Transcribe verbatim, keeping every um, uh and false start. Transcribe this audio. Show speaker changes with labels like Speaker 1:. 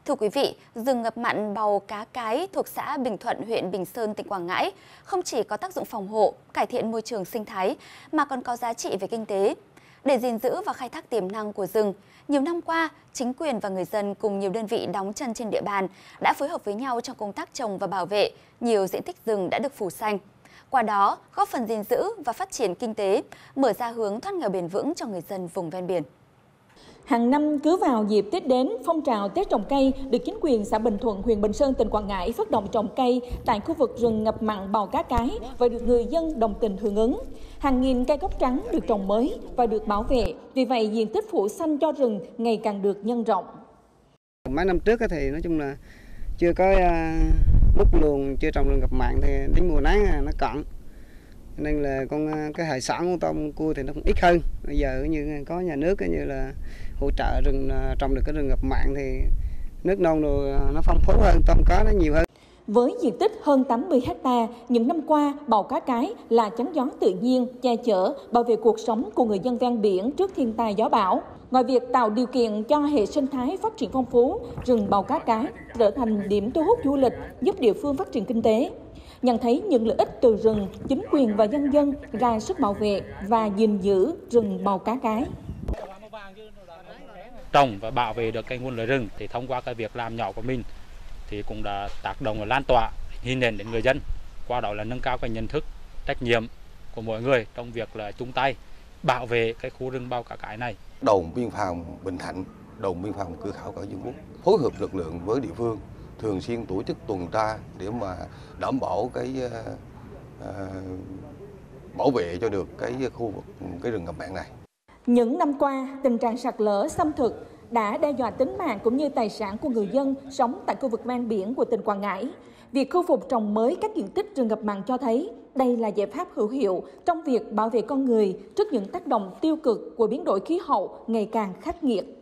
Speaker 1: Thưa quý vị, rừng ngập mặn Bào Cá Cái thuộc xã Bình Thuận, huyện Bình Sơn, tỉnh Quảng Ngãi không chỉ có tác dụng phòng hộ, cải thiện môi trường sinh thái mà còn có giá trị về kinh tế. Để gìn giữ và khai thác tiềm năng của rừng, nhiều năm qua, chính quyền và người dân cùng nhiều đơn vị đóng chân trên địa bàn đã phối hợp với nhau trong công tác trồng và bảo vệ, nhiều diện tích rừng đã được phủ xanh. Qua đó, góp phần gìn giữ và phát triển kinh tế, mở ra hướng thoát nghèo bền vững cho người dân vùng ven biển.
Speaker 2: Hàng năm cứ vào dịp Tết đến, phong trào Tết trồng cây được chính quyền xã Bình Thuận, huyện Bình Sơn, tỉnh Quảng Ngãi phát động trồng cây tại khu vực rừng ngập mặn Bào Cá Cái và được người dân đồng tình hưởng ứng. Hàng nghìn cây cóc trắng được trồng mới và được bảo vệ, vì vậy diện tích phủ xanh cho rừng ngày càng được nhân rộng.
Speaker 3: Mấy năm trước thì nói chung là chưa có lúc luồng, chưa trồng rừng ngập mặn thì đến mùa nắng nó cạn. Nên là con cái hải sản của tôm cua thì nó cũng ít hơn. Bây giờ như có nhà nước như là hỗ trợ rừng trồng được cái rừng ngập mặn thì nước non rồi nó phong phú hơn, tôm cá nó nhiều hơn.
Speaker 2: Với diện tích hơn tám mươi héc ta, những năm qua, Bào Cá Cái là chắn gió tự nhiên, che chở, bảo vệ cuộc sống của người dân ven biển trước thiên tai gió bão. Ngoài việc tạo điều kiện cho hệ sinh thái phát triển phong phú, rừng Bào Cá Cái trở thành điểm thu hút du lịch, giúp địa phương phát triển kinh tế. Nhận thấy những lợi ích từ rừng, chính quyền và nhân dân ra sức bảo vệ và gìn giữ rừng Bào Cá Cái.
Speaker 4: Trồng và bảo vệ được cái nguồn lợi rừng thì thông qua cái việc làm nhỏ của mình thì cũng đã tác động và lan tỏa hình ảnh đến người dân, qua đó là nâng cao cái nhận thức, trách nhiệm của mọi người trong việc là chung tay bảo vệ cái khu rừng Bào Cá Cái này.
Speaker 5: Đồn biên phòng Bình Thạnh, đồn biên phòng cửa khẩu Cảng Dung Quốc phối hợp lực lượng với địa phương thường xuyên tổ chức tuần tra để mà đảm bảo cái uh, bảo vệ cho được cái khu vực cái rừng ngập mặn này.
Speaker 2: Những năm qua, tình trạng sạt lở xâm thực đã đe dọa tính mạng cũng như tài sản của người dân sống tại khu vực ven biển của tỉnh Quảng Ngãi. Việc khôi phục trồng mới các diện tích rừng ngập mặn cho thấy đây là giải pháp hữu hiệu trong việc bảo vệ con người trước những tác động tiêu cực của biến đổi khí hậu ngày càng khắc nghiệt.